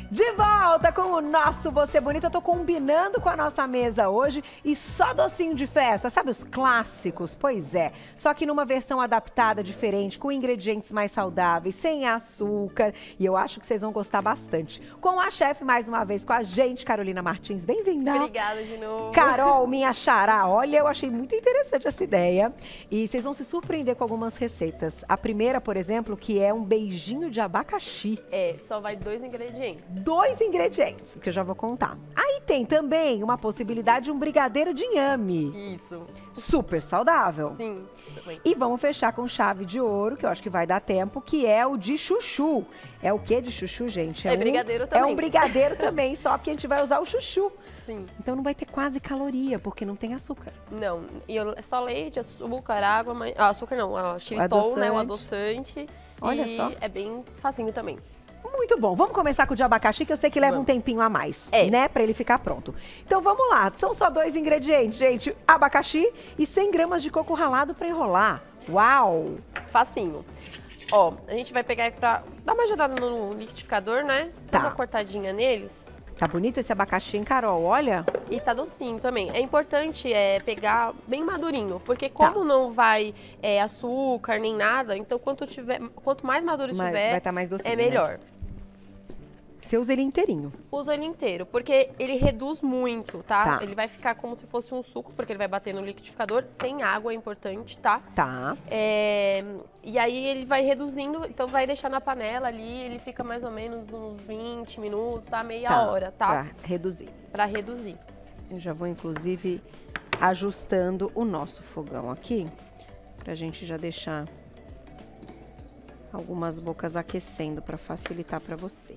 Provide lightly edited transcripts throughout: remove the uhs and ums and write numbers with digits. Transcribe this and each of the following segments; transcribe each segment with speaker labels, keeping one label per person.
Speaker 1: De volta com o nosso Você Bonita. Eu tô combinando com a nossa mesa hoje e só docinho de festa, sabe os clássicos? Pois é, só que numa versão adaptada, diferente, com ingredientes mais saudáveis, sem açúcar. E eu acho que vocês vão gostar bastante. Com a chefe, mais uma vez, com a gente, Carolina Martins. Bem-vinda.
Speaker 2: Obrigada de novo.
Speaker 1: Carol, minha xará. Olha, eu achei muito interessante essa ideia. E vocês vão se surpreender com algumas receitas. A primeira, por exemplo, que é um beijinho de abacaxi.
Speaker 2: É, só vai 2 ingredientes.
Speaker 1: 2 ingredientes, que eu já vou contar. Aí tem também uma possibilidade de um brigadeiro de inhame.
Speaker 2: Isso.
Speaker 1: Super saudável.
Speaker 2: Sim. Também.
Speaker 1: E vamos fechar com chave de ouro, que eu acho que vai dar tempo, que é o de chuchu. É o que de chuchu, gente?
Speaker 2: É brigadeiro também.
Speaker 1: É um brigadeiro também, só que a gente vai usar o chuchu.
Speaker 2: Sim.
Speaker 1: Então não vai ter quase caloria, porque não tem açúcar.
Speaker 2: Não, e é só leite, açúcar, água, açúcar não, xilitol, né, o adoçante.
Speaker 1: Olha
Speaker 2: e
Speaker 1: só.
Speaker 2: é bem facinho também.
Speaker 1: Muito bom. Vamos começar com o de abacaxi, que eu sei que leva um tempinho a mais, né? Pra ele ficar pronto. Então vamos lá. São só 2 ingredientes, gente. Abacaxi e 100 gramas de coco ralado pra enrolar. Uau!
Speaker 2: Facinho. Ó, a gente vai pegar pra dar uma ajudada no liquidificador, né?
Speaker 1: Tá.
Speaker 2: Dar uma cortadinha neles.
Speaker 1: Tá bonito esse abacaxi, hein, Carol? Olha.
Speaker 2: E tá docinho também. É importante pegar bem madurinho, porque como não vai açúcar nem nada, então quanto mais maduro tiver,
Speaker 1: vai estar mais docinho,
Speaker 2: é melhor.
Speaker 1: Né? Você usa ele inteirinho.
Speaker 2: Usa ele inteiro, porque ele reduz muito, tá?
Speaker 1: Tá.
Speaker 2: Ele vai ficar como se fosse um suco, porque ele vai bater no liquidificador, sem água, é importante, tá?
Speaker 1: Tá.
Speaker 2: E aí ele vai reduzindo, então vai deixar na panela ali, ele fica mais ou menos uns 20 minutos a meia hora, tá?
Speaker 1: Pra reduzir.
Speaker 2: Pra reduzir.
Speaker 1: Eu já vou, inclusive, ajustando o nosso fogão aqui, pra gente já deixar algumas bocas aquecendo pra facilitar pra você.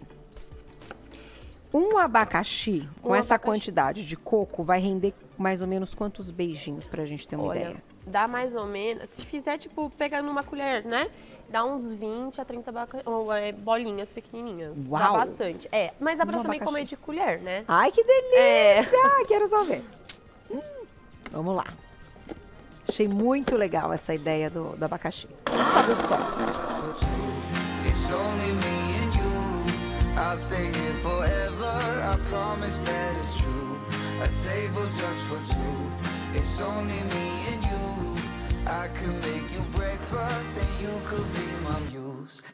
Speaker 1: Um abacaxi com essa quantidade de coco vai render mais ou menos quantos beijinhos pra gente ter uma ideia?
Speaker 2: Dá mais ou menos, se fizer tipo, pegar numa colher, né? Dá uns 20 a 30 bolinhas pequenininhas.
Speaker 1: Uau!
Speaker 2: Dá bastante. Mas dá pra também comer de colher, né?
Speaker 1: Ai, que delícia! Quero só ver. Vamos lá. Achei muito legal essa ideia do abacaxi. Sabe o som?
Speaker 3: I'll stay here forever, I promise that it's true. A table just for 2, it's only me and you. I could make you breakfast and you could be my muse.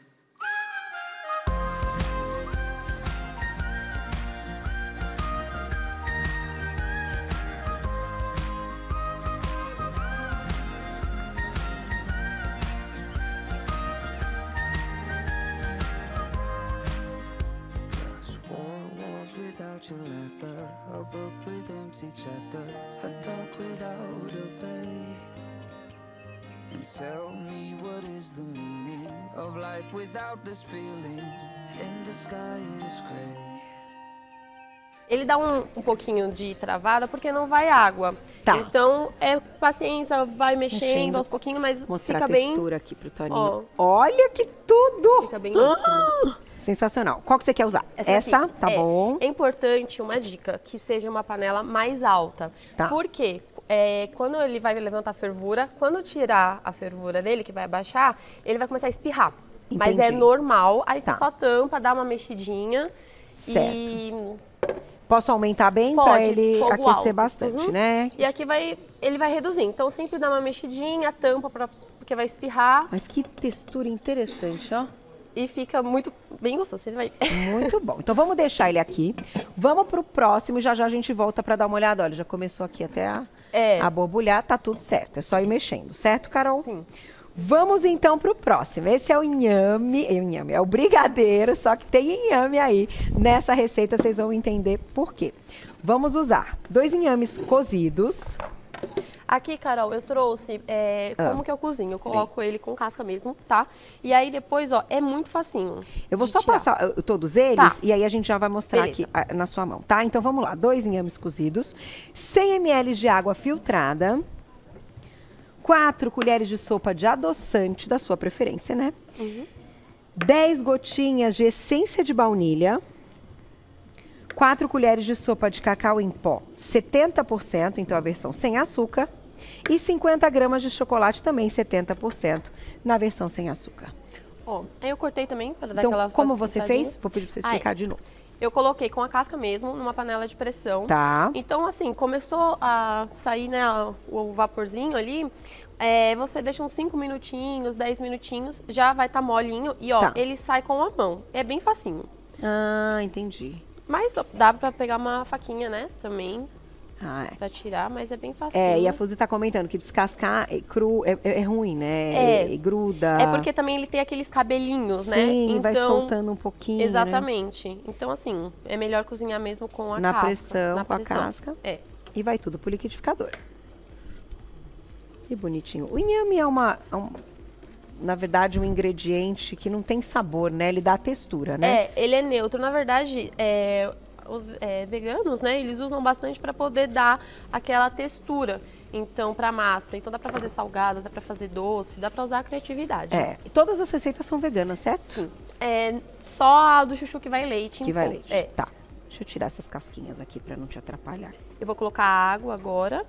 Speaker 3: Without your laughter, a book with empty chapters, a talk without a bay. And tell me what is the meaning of life without this feeling, and the sky is gray.
Speaker 2: Ele dá um pouquinho de travada porque não vai água.
Speaker 1: Tá.
Speaker 2: Então, paciência, vai mexendo aos pouquinhos, mas
Speaker 1: mostrar
Speaker 2: fica
Speaker 1: a textura aqui pro Toninho.
Speaker 2: Olha
Speaker 1: que tudo!
Speaker 2: Fica bem líquido.
Speaker 1: Sensacional. Qual que você quer usar?
Speaker 2: Essa
Speaker 1: aqui. Tá bom.
Speaker 2: É importante, uma dica, que seja uma panela mais alta.
Speaker 1: Tá.
Speaker 2: Por quê? Quando ele vai levantar a fervura, quando tirar a fervura dele, que vai abaixar, ele vai começar a espirrar.
Speaker 1: Entendi.
Speaker 2: Mas é normal, aí você só tampa, dá uma mexidinha.
Speaker 1: Certo.
Speaker 2: E...
Speaker 1: Posso aumentar bem para ele aquecer bastante, né?
Speaker 2: E aqui ele vai reduzir. Então sempre dá uma mexidinha, tampa, porque vai espirrar.
Speaker 1: Mas que textura interessante, ó.
Speaker 2: E fica bem gostoso, você vai ver.
Speaker 1: Muito bom. Então vamos deixar ele aqui. Vamos pro próximo, já já a gente volta para dar uma olhada. Olha, já começou aqui até a borbulhar, tá tudo certo. É só ir mexendo, certo, Carol?
Speaker 2: Sim.
Speaker 1: Vamos então pro próximo. Esse é o inhame, é o brigadeiro, só que tem inhame aí. Nessa receita vocês vão entender por quê. Vamos usar 2 inhames cozidos.
Speaker 2: Aqui, Carol, eu trouxe como que eu cozinho. Eu coloco ele com casca mesmo, tá? E aí depois, ó, é muito facinho.
Speaker 1: Eu vou só passar todos eles e aí a gente já vai mostrar aqui na sua mão, tá? Então vamos lá, 2 inhames cozidos, 100 ml de água filtrada, 4 colheres de sopa de adoçante da sua preferência, né? 10 gotinhas de essência de baunilha, 4 colheres de sopa de cacau em pó, 70%, então a versão sem açúcar, e 50 gramas de chocolate também 70% na versão sem açúcar.
Speaker 2: Ó, aí eu cortei também para dar
Speaker 1: Então,
Speaker 2: aquela
Speaker 1: como você
Speaker 2: facilitadinha.
Speaker 1: fez? Vou pedir para você explicar de novo.
Speaker 2: Eu coloquei com a casca mesmo, numa panela de pressão.
Speaker 1: Tá.
Speaker 2: Então, assim, começou a sair, né, o vaporzinho ali, você deixa uns 5 minutinhos, 10 minutinhos, já vai estar molinho e, ó, ele sai com a mão. É bem facinho.
Speaker 1: Ah, entendi.
Speaker 2: Mas dá pra pegar uma faquinha, né, também.
Speaker 1: Ah,
Speaker 2: Pra tirar, mas é bem fácil.
Speaker 1: e a Fuzi tá comentando que descascar cru é ruim, né? Gruda.
Speaker 2: É porque também ele tem aqueles cabelinhos, né?
Speaker 1: Sim,
Speaker 2: então,
Speaker 1: vai soltando um pouquinho,
Speaker 2: exatamente. Né? Então, assim, é melhor cozinhar mesmo com a casca.
Speaker 1: Pressão, com a casca. E vai tudo pro liquidificador. Que bonitinho. O inhame na verdade, um ingrediente que não tem sabor, né? Ele dá textura, né?
Speaker 2: Ele é neutro. Na verdade, os veganos, né, eles usam bastante para poder dar aquela textura, então, para massa. Então, dá para fazer salgada, dá para fazer doce, dá para usar a criatividade.
Speaker 1: E todas as receitas são veganas, certo?
Speaker 2: Sim. Só a do chuchu que vai leite.
Speaker 1: Que vai leite. Tá. Deixa eu tirar essas casquinhas aqui para não te atrapalhar.
Speaker 2: Eu vou colocar água agora.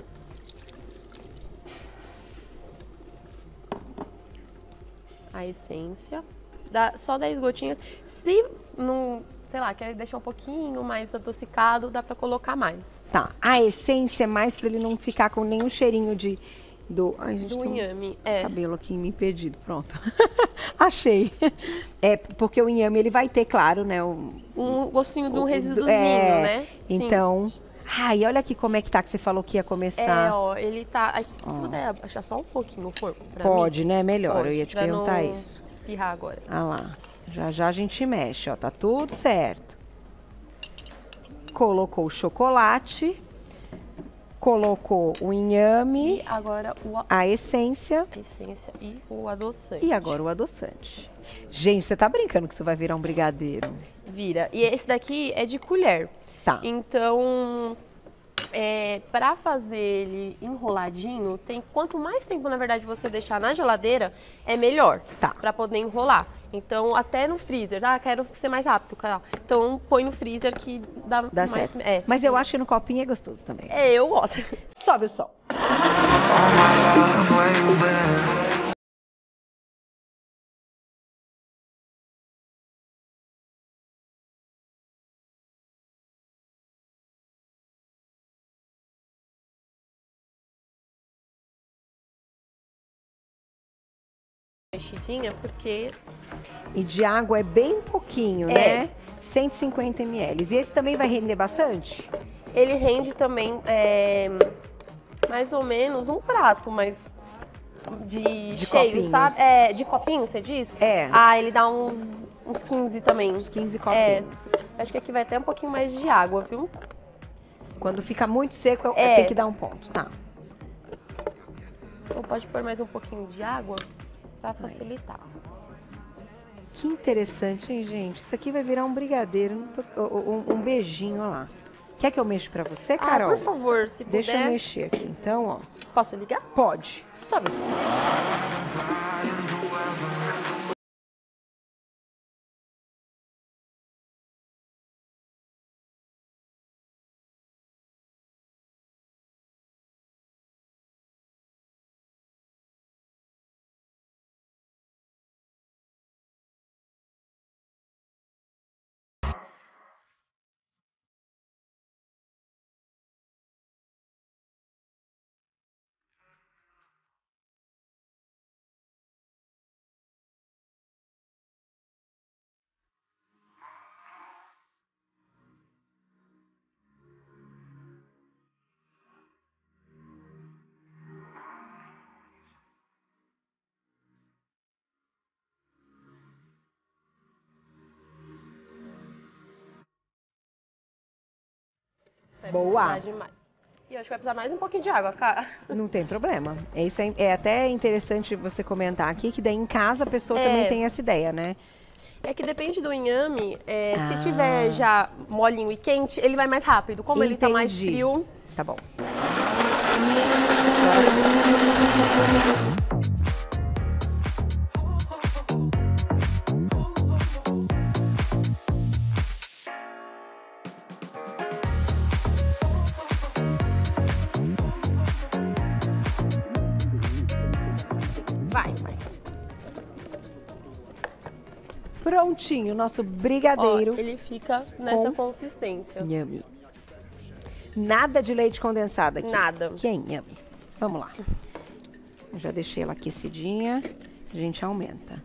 Speaker 2: A essência. Dá só 10 gotinhas. Se não... sei lá, quer deixar um pouquinho mais adocicado, dá pra colocar mais.
Speaker 1: Tá, a essência é mais pra ele não ficar com nenhum cheirinho do
Speaker 2: inhame.
Speaker 1: Cabelo aqui me impedido, pronto. Achei. Porque o inhame, ele vai ter, claro, né?
Speaker 2: Um gostinho de um resíduozinho, né?
Speaker 1: Então... Ai, olha aqui como é que tá, que você falou que ia começar.
Speaker 2: Ele tá... Se você puder achar só um pouquinho o forno pra
Speaker 1: Pode,
Speaker 2: mim,
Speaker 1: né? Melhor,
Speaker 2: pode,
Speaker 1: eu ia te perguntar isso.
Speaker 2: Espirrar agora.
Speaker 1: Ah lá. Já já a gente mexe, ó, tá tudo certo. Colocou o chocolate, colocou o inhame.
Speaker 2: E agora
Speaker 1: a essência.
Speaker 2: A essência e o adoçante.
Speaker 1: E agora o adoçante. Gente, você tá brincando que isso vai virar um brigadeiro?
Speaker 2: Vira. E esse daqui é de colher.
Speaker 1: Tá.
Speaker 2: Então, para fazer ele enroladinho, quanto mais tempo, na verdade, você deixar na geladeira, é melhor.
Speaker 1: Tá.
Speaker 2: Para poder enrolar. Então, até no freezer. Quero ser mais rápido, cara. Então, põe no freezer que dá mais,
Speaker 1: certo. Mas eu acho que no copinho é gostoso também.
Speaker 2: Eu gosto.
Speaker 1: Sobe o som.
Speaker 2: Mexidinha, porque...
Speaker 1: E de água é bem pouquinho, né? 150 ml. E esse também vai render bastante?
Speaker 2: Ele rende também mais ou menos um prato, mas de cheio,
Speaker 1: copinhos.
Speaker 2: sabe? De copinho, você diz? Ele dá uns 15 também.
Speaker 1: Uns 15 copinhos.
Speaker 2: Acho que aqui vai ter um pouquinho mais de água, viu?
Speaker 1: Quando fica muito seco, tem que dar um ponto, tá?
Speaker 2: Então pode pôr mais um pouquinho de água pra facilitar.
Speaker 1: Que interessante, hein, gente? Isso aqui vai virar um brigadeiro, um beijinho, olha lá. Quer que eu mexa pra você, Carol?
Speaker 2: Por favor, se puder.
Speaker 1: Deixa eu mexer aqui, então, ó.
Speaker 2: Posso ligar?
Speaker 1: Pode. Sobe o som. Boa.
Speaker 2: Demais. E eu acho que vai precisar mais um pouquinho de água, cara.
Speaker 1: Não tem problema. Isso é até interessante você comentar aqui, que daí em casa a pessoa também tem essa ideia, né?
Speaker 2: É que depende do inhame, se tiver já molinho e quente, ele vai mais rápido. Como ele tá mais frio...
Speaker 1: Tá bom. prontinho, nosso brigadeiro.
Speaker 2: Ó, ele fica nessa consistência.
Speaker 1: Nhame. Nada de leite condensado aqui.
Speaker 2: Nada.
Speaker 1: Que é nhame. Vamos lá. Eu já deixei ela aquecidinha. A gente aumenta.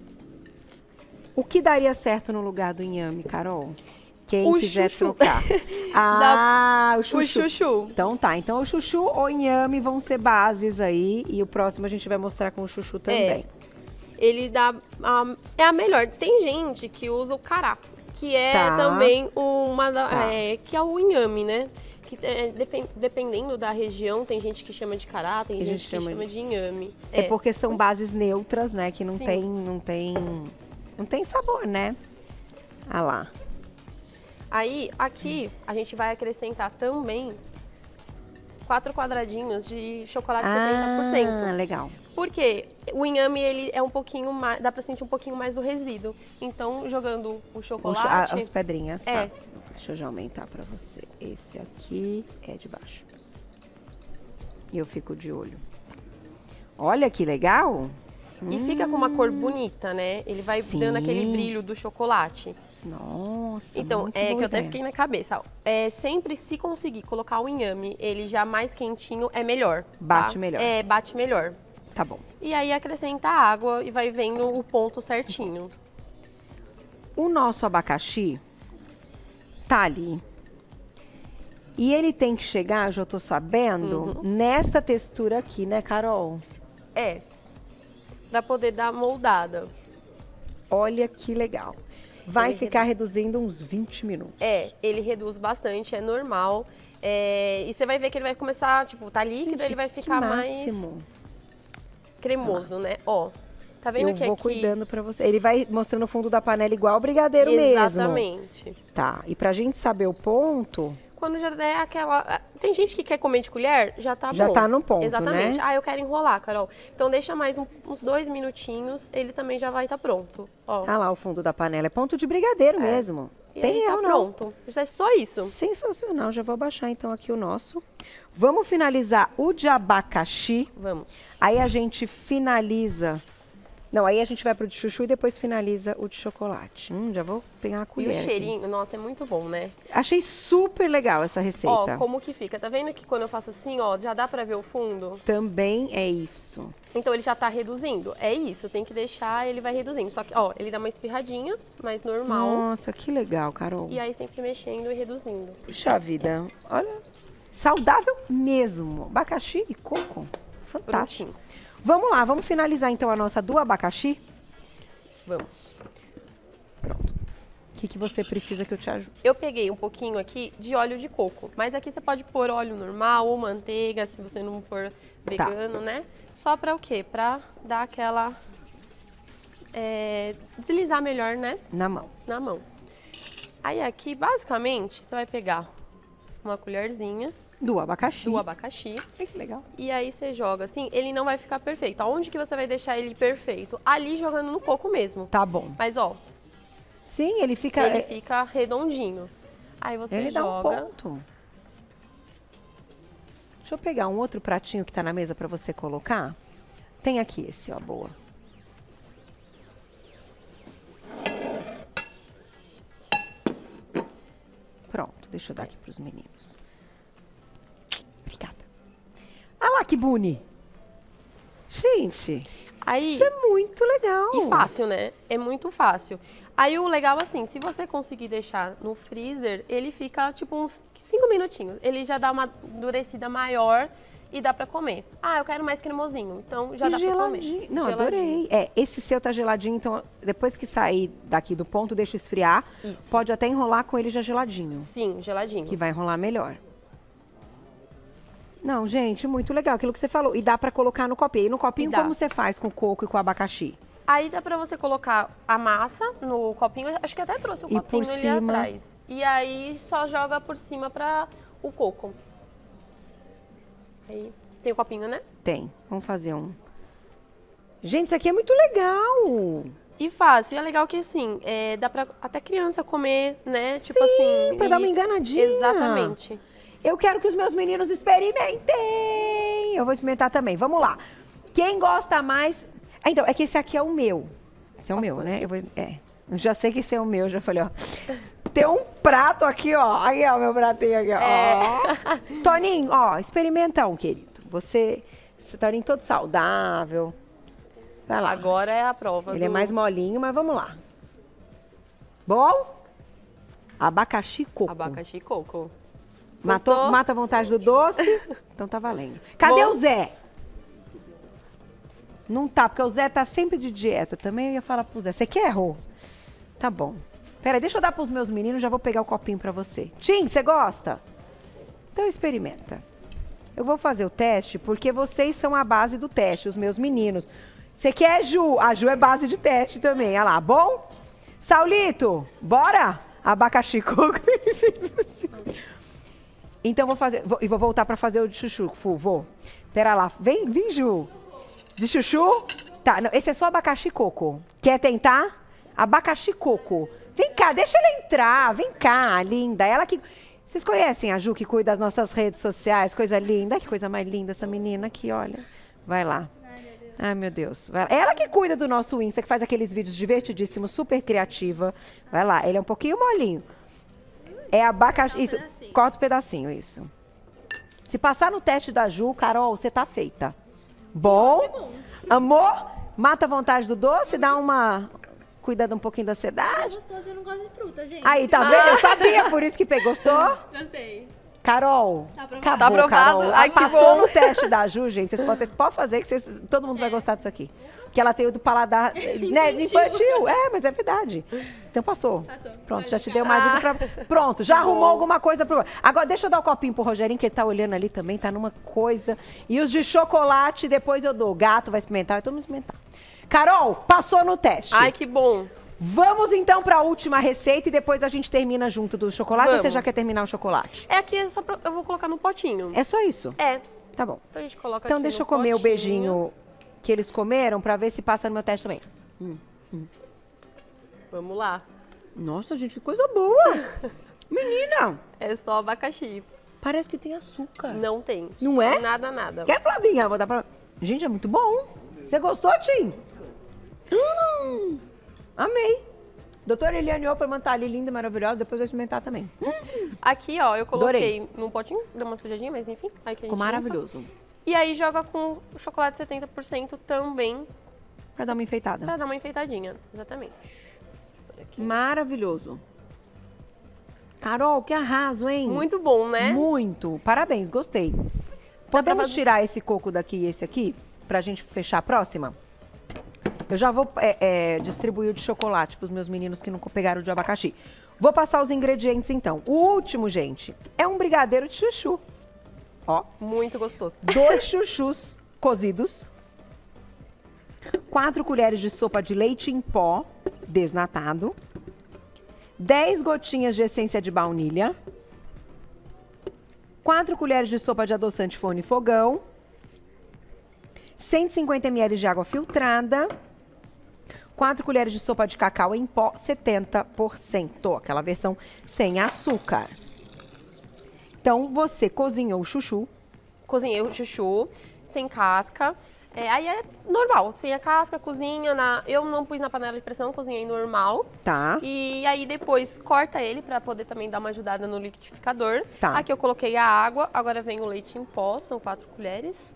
Speaker 1: O que daria certo no lugar do inhame, Carol? Quem quiser trocar. O chuchu.
Speaker 2: O chuchu.
Speaker 1: Então tá. Então o chuchu ou inhame vão ser bases aí. E o próximo a gente vai mostrar com o chuchu também.
Speaker 2: Ele dá... é a melhor. Tem gente que usa o cará, que é também que é o inhame, né? Que dependendo da região, tem gente que chama de cará, tem gente que chama de inhame.
Speaker 1: É porque são bases neutras, né? Que não tem sabor, né? Ah lá.
Speaker 2: Aí, aqui, a gente vai acrescentar também 4 quadradinhos de chocolate 70%.
Speaker 1: Ah, legal.
Speaker 2: Porque o inhame, ele é um pouquinho mais... Dá pra sentir um pouquinho mais do resíduo. Então, jogando o chocolate...
Speaker 1: As pedrinhas, tá? Deixa eu já aumentar pra você. Esse aqui é de baixo. E eu fico de olho. Olha que legal!
Speaker 2: E fica com uma cor bonita, né? Ele vai dando aquele brilho do chocolate.
Speaker 1: Nossa,
Speaker 2: então,
Speaker 1: muito
Speaker 2: que
Speaker 1: boa
Speaker 2: eu até
Speaker 1: ideia.
Speaker 2: fiquei na cabeça. Sempre se conseguir colocar o inhame, ele já mais quentinho, é melhor.
Speaker 1: Bate melhor.
Speaker 2: Bate melhor.
Speaker 1: Tá bom.
Speaker 2: E aí acrescenta água e vai vendo o ponto certinho.
Speaker 1: O nosso abacaxi tá ali. E ele tem que chegar, já tô sabendo, nesta textura aqui, né, Carol?
Speaker 2: Pra poder dar moldada.
Speaker 1: Olha que legal. Vai ficar reduzindo uns 20 minutos.
Speaker 2: Ele reduz bastante, é normal. E você vai ver que ele vai começar, tipo, tá líquido, ele vai ficar mais cremoso, né? Ó, tá vendo que aqui...
Speaker 1: Eu vou cuidando pra você. Ele vai mostrando o fundo da panela igual o brigadeiro mesmo.
Speaker 2: Exatamente.
Speaker 1: Tá, e pra gente saber o ponto...
Speaker 2: Quando já der aquela... Tem gente que quer comer de colher, já tá bom.
Speaker 1: Já tá no ponto,
Speaker 2: exatamente.
Speaker 1: né?
Speaker 2: Eu quero enrolar, Carol. Então deixa mais uns 2 minutinhos, ele também já vai estar pronto. Ó.
Speaker 1: Ah lá, o fundo da panela. É ponto de brigadeiro mesmo.
Speaker 2: E aí tá pronto. Já é só isso.
Speaker 1: Sensacional. Já vou baixar então aqui o nosso. Vamos finalizar o de abacaxi.
Speaker 2: Vamos.
Speaker 1: Aí a gente finaliza... Não, aí a gente vai pro de chuchu e depois finaliza o de chocolate. Já vou pegar a colher.
Speaker 2: E o cheirinho, nossa, é muito bom, né?
Speaker 1: Achei super legal essa receita.
Speaker 2: Ó, como que fica? Tá vendo que quando eu faço assim, ó, já dá pra ver o fundo?
Speaker 1: Também é isso.
Speaker 2: Então ele já tá reduzindo? É isso, tem que deixar, ele vai reduzindo. Só que, ó, ele dá uma espirradinha, mais normal.
Speaker 1: Nossa, que legal, Carol.
Speaker 2: E aí sempre mexendo e reduzindo.
Speaker 1: Puxa vida, olha. Saudável mesmo. Abacaxi e coco. Fantástico.
Speaker 2: Prontinho.
Speaker 1: Vamos lá, vamos finalizar então a nossa do abacaxi?
Speaker 2: Vamos.
Speaker 1: Pronto. O que você precisa que eu te ajude?
Speaker 2: Eu peguei um pouquinho aqui de óleo de coco, mas aqui você pode pôr óleo normal ou manteiga, se você não for vegano, né? Só pra o quê? Pra dar aquela... deslizar melhor, né?
Speaker 1: Na mão.
Speaker 2: Na mão. Aí aqui, basicamente, você vai pegar uma colherzinha...
Speaker 1: Do abacaxi.
Speaker 2: Do abacaxi.
Speaker 1: Ai, que legal.
Speaker 2: E aí você joga assim, ele não vai ficar perfeito. Aonde que você vai deixar ele perfeito? Ali jogando no coco mesmo.
Speaker 1: Tá bom.
Speaker 2: Mas ó...
Speaker 1: Sim, ele fica...
Speaker 2: Ele fica redondinho. Aí você joga...
Speaker 1: Dá um ponto. Deixa eu pegar um outro pratinho que tá na mesa pra você colocar. Tem aqui esse, ó, boa. Pronto, deixa eu dar aqui pros meninos. Obrigada. Ah lá, que boni. Gente,
Speaker 2: aí,
Speaker 1: isso é muito legal.
Speaker 2: E fácil, né? É muito fácil. Aí o legal, assim, se você conseguir deixar no freezer, ele fica tipo uns 5 minutinhos. Ele já dá uma endurecida maior e dá pra comer. Eu quero mais cremosinho, então já dá pra comer.
Speaker 1: Não,
Speaker 2: geladinho.
Speaker 1: adorei. Esse seu tá geladinho, então depois que sair daqui do ponto, deixa esfriar.
Speaker 2: Isso.
Speaker 1: Pode até enrolar com ele já geladinho.
Speaker 2: Sim, geladinho.
Speaker 1: Que vai enrolar melhor. Não, gente, muito legal, aquilo que você falou. E dá pra colocar no copinho. E no copinho, como você faz com o coco e com o abacaxi?
Speaker 2: Aí dá pra você colocar a massa no copinho. Acho que até trouxe o copinho ali atrás. E aí só joga por cima pra o coco. Aí, tem o copinho, né?
Speaker 1: Tem. Vamos fazer um. Gente, isso aqui é muito legal.
Speaker 2: E fácil. E é legal que, assim, dá pra até criança comer, né? Tipo
Speaker 1: Sim,
Speaker 2: assim...
Speaker 1: pra dar uma enganadinha.
Speaker 2: Exatamente.
Speaker 1: Eu quero que os meus meninos experimentem. Eu vou experimentar também. Vamos lá. Quem gosta mais... Então, é que esse aqui é o meu. Esse é o meu, né? Eu já sei que esse é o meu, já falei, ó. Tem um prato aqui, ó. Aí, ó, meu pratinho aqui, ó. Toninho, ó, experimenta um, querido. Você Toninho todo saudável. Vai lá.
Speaker 2: Agora é a prova.
Speaker 1: Ele é mais molinho, mas vamos lá. Bom? Abacaxi coco.
Speaker 2: Abacaxi coco.
Speaker 1: Mata a vontade do doce? Então tá valendo. Cadê o Zé? Não tá, porque o Zé tá sempre de dieta também. Eu ia falar pro Zé. Você quer, Rô? Tá bom. Peraí, deixa eu dar pros meus meninos, já vou pegar o copinho pra você. Tim, você gosta? Então experimenta. Eu vou fazer o teste porque vocês são a base do teste, os meus meninos. Você quer, Ju? A Ju é base de teste também. Olha lá, bom? Saulito, bora? Abacaxi coco. Então vou fazer, vou voltar pra fazer o de chuchu, Fu, vou. Pera lá, vem, Ju. De chuchu? Tá, não, esse é só abacaxi coco. Quer tentar? Abacaxi coco. Vem cá, deixa ela entrar. Vem cá, linda. Ela que... Vocês conhecem a Ju que cuida das nossas redes sociais? Coisa linda. Que coisa mais linda essa menina aqui, olha. Vai lá. Ai, meu Deus. Vai lá. Ela que cuida do nosso Insta, que faz aqueles vídeos divertidíssimos, super criativa. Vai lá, ele é um pouquinho molinho. É abacaxi... Isso, corta um pedacinho, isso. Se passar no teste da Ju, Carol, você tá feita. Bom? Amor? Mata a vontade do doce, dá uma... Cuida um pouquinho da ansiedade.
Speaker 4: É gostoso, eu não gosto de fruta, gente.
Speaker 1: Aí, tá vendo? Eu sabia, por isso que pegou. Gostou?
Speaker 4: Gostei.
Speaker 1: Carol,
Speaker 4: Tá aprovado.
Speaker 1: acabou,
Speaker 2: Tá aprovado.
Speaker 1: Carol.
Speaker 2: Ai, que
Speaker 1: passou
Speaker 2: bom.
Speaker 1: no teste da Ju, gente. Vocês podem fazer, que todo mundo vai gostar disso aqui. Porque ela tem o do paladar infantil. É, mas é verdade. Então passou. Pronto, já te dei uma dica pra... Pronto, já arrumou alguma coisa pro... Agora, deixa eu dar o copinho pro Rogerinho, que ele tá olhando ali também, tá numa coisa. E os de chocolate, depois eu dou. O gato vai experimentar, eu tô me experimentar. Carol, passou no teste.
Speaker 2: Ai, que bom.
Speaker 1: Vamos então para a última receita e depois a gente termina junto do chocolate.
Speaker 2: Vamos.
Speaker 1: Ou você já quer terminar o chocolate?
Speaker 2: É aqui, só eu vou colocar no potinho.
Speaker 1: É só isso?
Speaker 2: É.
Speaker 1: Tá bom.
Speaker 2: Então a gente coloca
Speaker 1: Então
Speaker 2: aqui
Speaker 1: deixa
Speaker 2: no
Speaker 1: eu comer o
Speaker 2: potinho.
Speaker 1: beijinho que eles comeram para ver se passa no meu teste também.
Speaker 2: Vamos lá.
Speaker 1: Nossa, gente, que coisa boa. Menina,
Speaker 2: É só abacaxi.
Speaker 1: parece que tem açúcar.
Speaker 2: Não tem.
Speaker 1: Não é?
Speaker 2: Nada, nada.
Speaker 1: Quer, Flavinha? Vou dar pra... Gente, é muito bom. Você gostou, Tim? Amei. Doutora Eliane Opperman tá ali linda, maravilhosa. Depois eu vou experimentar também.
Speaker 2: Aqui, ó, eu coloquei
Speaker 1: Adorei.
Speaker 2: num potinho, deu uma sujadinha, mas enfim. Aí que a
Speaker 1: Ficou
Speaker 2: gente limpa.
Speaker 1: maravilhoso.
Speaker 2: E aí joga com chocolate 70% também,
Speaker 1: Pra dar uma enfeitada.
Speaker 2: pra dar uma enfeitadinha. Exatamente.
Speaker 1: Maravilhoso. Carol, que arraso, hein?
Speaker 2: Muito bom, né?
Speaker 1: Muito. Parabéns, gostei.
Speaker 2: pra
Speaker 1: Podemos
Speaker 2: fazer-
Speaker 1: tirar esse coco daqui e esse aqui? Pra gente fechar a próxima? Eu já vou distribuir o de chocolate pros meus meninos que não pegaram o de abacaxi. Vou passar os ingredientes, então. O último, gente, é um brigadeiro de chuchu. Ó,
Speaker 2: Muito gostoso.
Speaker 1: 2 chuchus cozidos. 4 colheres de sopa de leite em pó, desnatado. 10 gotinhas de essência de baunilha. 4 colheres de sopa de adoçante forno e fogão. 150 ml de água filtrada. 4 colheres de sopa de cacau em pó, 70%. Aquela versão sem açúcar. Então, você cozinhou o chuchu.
Speaker 2: Cozinhei o chuchu, sem casca. Aí é normal, sem a casca, cozinha eu não pus na panela de pressão, cozinhei normal.
Speaker 1: Tá.
Speaker 2: E aí depois corta ele pra poder também dar uma ajudada no liquidificador.
Speaker 1: Tá.
Speaker 2: Aqui eu coloquei a água, agora vem o leite em pó, são 4 colheres.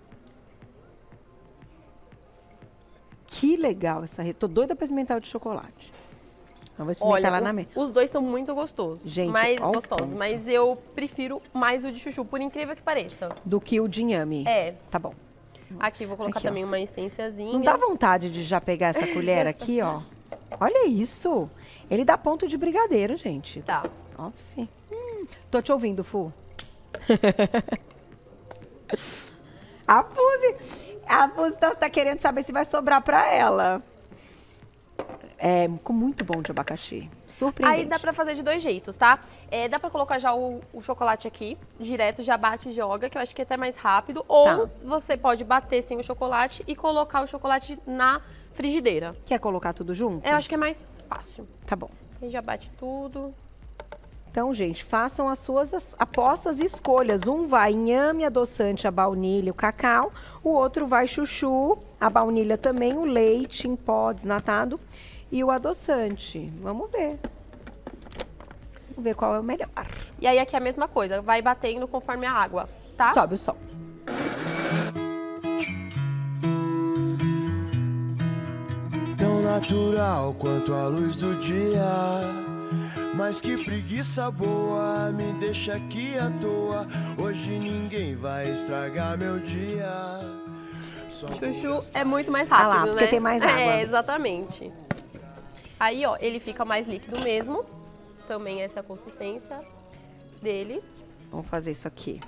Speaker 1: Que legal essa receita. Tô doida pra experimentar o de chocolate. Eu vou experimentar lá na mesa.
Speaker 2: Os dois são muito gostosos.
Speaker 1: Gente,
Speaker 2: mais
Speaker 1: ó o
Speaker 2: gostosos,
Speaker 1: ponto.
Speaker 2: mas eu prefiro mais o de chuchu, por incrível que pareça.
Speaker 1: Do que o de inhame.
Speaker 2: É.
Speaker 1: Tá bom.
Speaker 2: Aqui vou colocar
Speaker 1: Aqui, ó.
Speaker 2: também uma essênciazinha.
Speaker 1: Não dá vontade de já pegar essa colher aqui, ó. Olha isso. Ele dá ponto de brigadeiro, gente.
Speaker 2: Tá.
Speaker 1: Ó, fi. Tô te ouvindo, Fu. A Fuzi tá querendo saber se vai sobrar pra ela. É, ficou muito bom de abacaxi. Surpreendente.
Speaker 2: Aí dá pra fazer de 2 jeitos, tá? Dá pra colocar já o chocolate aqui, direto, já bate e joga, que eu acho que é até mais rápido. Ou
Speaker 1: Tá.
Speaker 2: você pode bater sem o chocolate e colocar o chocolate na frigideira.
Speaker 1: Quer colocar tudo junto?
Speaker 2: Eu acho que é mais fácil.
Speaker 1: Tá bom.
Speaker 2: Aí já bate tudo.
Speaker 1: Então, gente, façam as suas apostas e escolhas. Um vai inhame, adoçante, a baunilha, o cacau. O outro vai chuchu, a baunilha também, o leite em pó desnatado. e o adoçante. Vamos ver. Vamos ver qual é o melhor.
Speaker 2: E aí aqui é a mesma coisa, vai batendo conforme a água, tá?
Speaker 1: Sobe o som.
Speaker 4: Tão natural quanto a luz do dia, mas que preguiça boa, me deixa aqui à toa. Hoje ninguém vai estragar meu dia.
Speaker 2: Chuchu é muito mais rápido,
Speaker 1: lá,
Speaker 2: né?
Speaker 1: porque tem mais água.
Speaker 2: É, exatamente. Aí, ó, ele fica mais líquido mesmo. Também essa é a consistência dele.
Speaker 1: Vamos fazer isso aqui.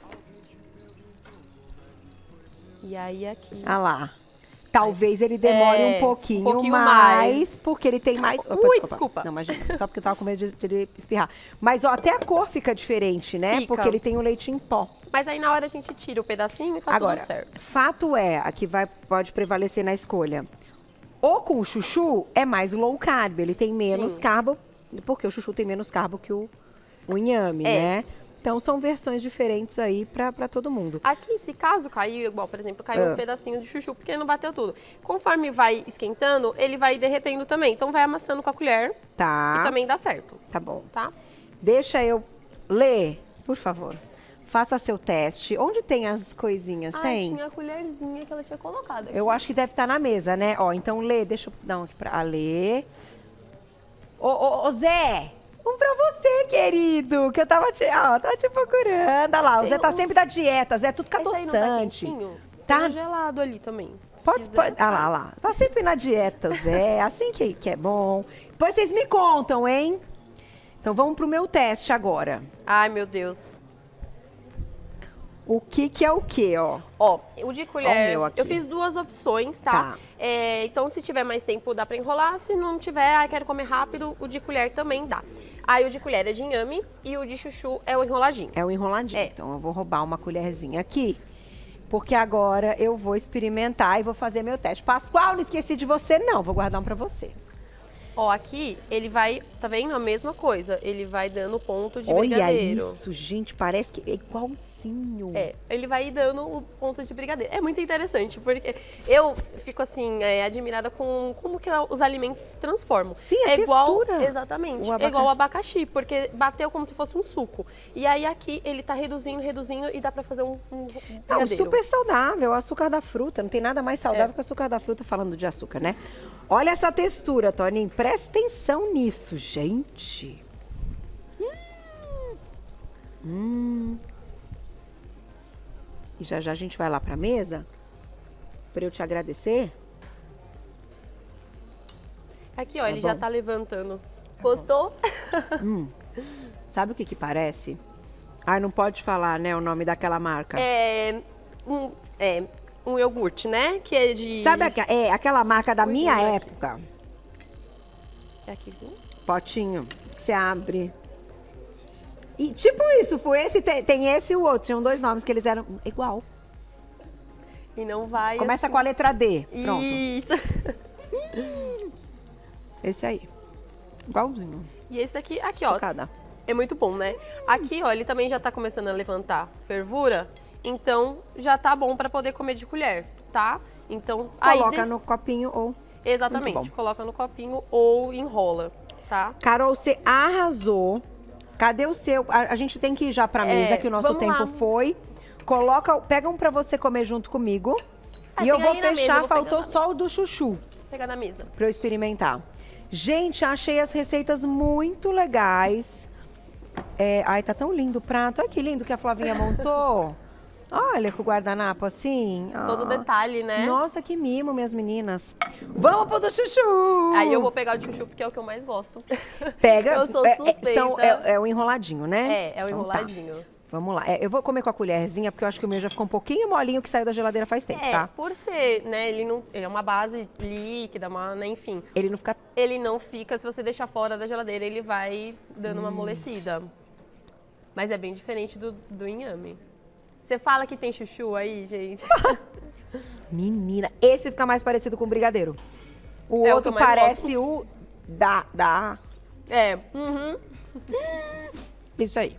Speaker 2: E aí aqui...
Speaker 1: Ah lá. Talvez ele demore um pouquinho mais, porque ele tem mais... Opa,
Speaker 2: desculpa.
Speaker 1: Não, imagina, só porque eu tava com medo de ele espirrar. Mas, ó, até a cor fica diferente, né?
Speaker 2: Fica.
Speaker 1: Porque ele tem o leite em pó.
Speaker 2: Mas aí na hora a gente tira o pedacinho e tá
Speaker 1: Agora,
Speaker 2: tudo certo.
Speaker 1: fato é, aqui pode prevalecer na escolha. Ou com o chuchu, é mais low carb, ele tem menos carbo, porque o chuchu tem menos carbo que o inhame, né? Então, são versões diferentes aí pra todo mundo.
Speaker 2: Aqui, se caso caiu, igual, por exemplo, caiu uns pedacinhos de chuchu, porque não bateu tudo. Conforme vai esquentando, ele vai derretendo também. Então, vai amassando com a colher
Speaker 1: Tá.
Speaker 2: e também dá certo,
Speaker 1: Tá bom.
Speaker 2: tá?
Speaker 1: Deixa eu ler, por favor. Faça seu teste. Onde tem as coisinhas? Tem?
Speaker 2: Tinha a colherzinha que ela tinha colocado aqui.
Speaker 1: Eu acho que deve estar na mesa, né? Ó, então lê, deixa eu dar um aqui pra Lê. Ô, Zé, um pra você, querido, que eu tava te procurando. Olha lá, o Zé tá sempre da dieta, Zé é tudo com
Speaker 2: Esse aí não
Speaker 1: adoçante.
Speaker 2: tá quentinho?
Speaker 1: Tá.
Speaker 2: Tem um gelado ali também.
Speaker 1: Pode, ah lá. Tá sempre na dieta, o Zé, assim que é bom. Depois vocês me contam, hein? Então vamos pro meu teste agora.
Speaker 2: Ai, meu Deus.
Speaker 1: O que é o que, ó?
Speaker 2: Ó, o de colher,
Speaker 1: Ó o meu aqui.
Speaker 2: eu fiz duas opções, tá?
Speaker 1: Tá.
Speaker 2: Então, se tiver mais tempo, dá pra enrolar. Se não tiver, quero comer rápido, o de colher também dá. Aí, o de colher é de inhame e o de chuchu é o enroladinho.
Speaker 1: É o enroladinho. Então, eu vou roubar uma colherzinha aqui, porque agora eu vou experimentar e vou fazer meu teste. Pascoal, não esqueci de você, não. Vou guardar um pra você.
Speaker 2: Ó, aqui, ele vai, tá vendo? A mesma coisa. Ele vai dando ponto de
Speaker 1: Olha
Speaker 2: brigadeiro.
Speaker 1: isso, gente, parece que é igualzinho.
Speaker 2: Ele vai dando o ponto de brigadeiro. É muito interessante, porque eu fico assim, admirada com como que os alimentos se transformam.
Speaker 1: Sim, a
Speaker 2: igual,
Speaker 1: textura.
Speaker 2: exatamente, é igual o abacaxi, porque bateu como se fosse um suco. E aí aqui ele tá reduzindo e dá pra fazer um brigadeiro.
Speaker 1: Super saudável, o açúcar da fruta. Não tem nada mais saudável que o açúcar da fruta, falando de açúcar, né? Olha essa textura, Toninho. Presta atenção nisso, gente. E já a gente vai lá pra mesa pra eu te agradecer.
Speaker 2: Aqui, ó, ele já tá levantando. Gostou?
Speaker 1: Sabe o que parece? Ai, não pode falar, né, o nome daquela marca.
Speaker 2: Um iogurte, né? Que é de...
Speaker 1: Sabe aquela marca da minha época?
Speaker 2: É aqui, viu?
Speaker 1: Potinho, que você abre. E tipo isso, foi esse, tem esse e o outro. Tinham dois nomes que eles eram igual.
Speaker 2: E não vai...
Speaker 1: Começa
Speaker 2: assim...
Speaker 1: com a letra D. Pronto.
Speaker 2: Isso.
Speaker 1: Esse aí. Igualzinho.
Speaker 2: E esse daqui, aqui, ó.
Speaker 1: Cada.
Speaker 2: É muito bom, né? Aqui, ó, ele também já tá começando a levantar fervura. Então, já tá bom pra poder comer de colher, tá? Então,
Speaker 1: coloca no copinho ou...
Speaker 2: Exatamente. Coloca no copinho ou enrola, tá?
Speaker 1: Carol, você arrasou. Cadê o seu? A gente tem que ir já pra mesa, que o nosso tempo foi. Pega um pra você comer junto comigo. E eu vou fechar, faltou só o do chuchu.
Speaker 2: Vou pegar na mesa.
Speaker 1: Pra eu experimentar. Gente, achei as receitas muito legais. Ai, tá tão lindo o prato. Olha que lindo que a Flavinha montou. Olha, com o guardanapo assim.
Speaker 2: Todo detalhe, né?
Speaker 1: Nossa, que mimo, minhas meninas. Vamos pro do chuchu!
Speaker 2: Aí eu vou pegar o chuchu, porque é o que eu mais gosto.
Speaker 1: Pega.
Speaker 2: Eu sou suspeita.
Speaker 1: É o enroladinho, né?
Speaker 2: É o enroladinho.
Speaker 1: Tá. Vamos lá. Eu vou comer com a colherzinha, porque eu acho que o meu já ficou um pouquinho molinho, que saiu da geladeira faz tempo, tá?
Speaker 2: Por ser, né, ele é uma base líquida, né, enfim.
Speaker 1: Ele não fica...
Speaker 2: Ele não fica, se você deixar fora da geladeira, ele vai dando uma amolecida. Mas é bem diferente do inhame. Você fala que tem chuchu aí, gente?
Speaker 1: Menina, esse fica mais parecido com o brigadeiro. O
Speaker 2: É o
Speaker 1: outro
Speaker 2: que eu mais
Speaker 1: parece o da... Isso aí.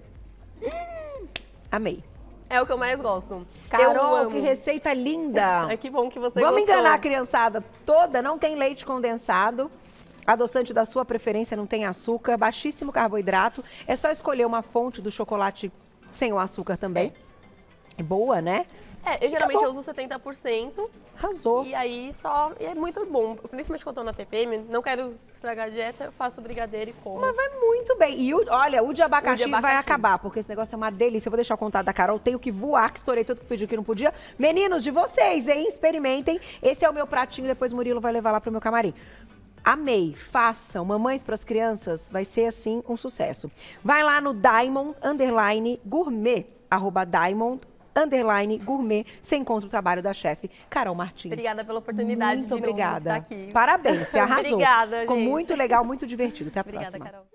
Speaker 1: Amei.
Speaker 2: É o que eu mais gosto.
Speaker 1: Carol, que receita linda.
Speaker 2: Que bom que você
Speaker 1: Vamos
Speaker 2: gostou.
Speaker 1: enganar a criançada toda, não tem leite condensado. Adoçante da sua preferência, não tem açúcar, baixíssimo carboidrato. É só escolher uma fonte do chocolate sem o açúcar também. É boa, né?
Speaker 2: Eu geralmente eu uso 70%.
Speaker 1: Arrasou.
Speaker 2: E aí é muito bom. Principalmente quando eu tô na TPM, não quero estragar a dieta, eu faço brigadeiro e como.
Speaker 1: Mas vai muito bem. E olha, o de abacaxi vai acabar, porque esse negócio é uma delícia. Eu vou deixar o contato da Carol, tenho que voar, que estourei tudo que pediu que não podia. Meninos, de vocês, hein? Experimentem. Esse é o meu pratinho, depois o Murilo vai levar lá pro meu camarim. Amei, façam, mamães para as crianças, vai ser assim um sucesso. Vai lá no Diamond_Gourmet, @Diamond_Gourmet, você encontra o trabalho da chefe Carol Martins.
Speaker 2: Obrigada pela oportunidade
Speaker 1: muito obrigada.
Speaker 2: De estar aqui.
Speaker 1: Parabéns, você arrasou.
Speaker 2: Obrigada,
Speaker 1: Ficou
Speaker 2: gente.
Speaker 1: muito legal, muito divertido. Até a
Speaker 2: Obrigada,
Speaker 1: próxima.
Speaker 2: Carol.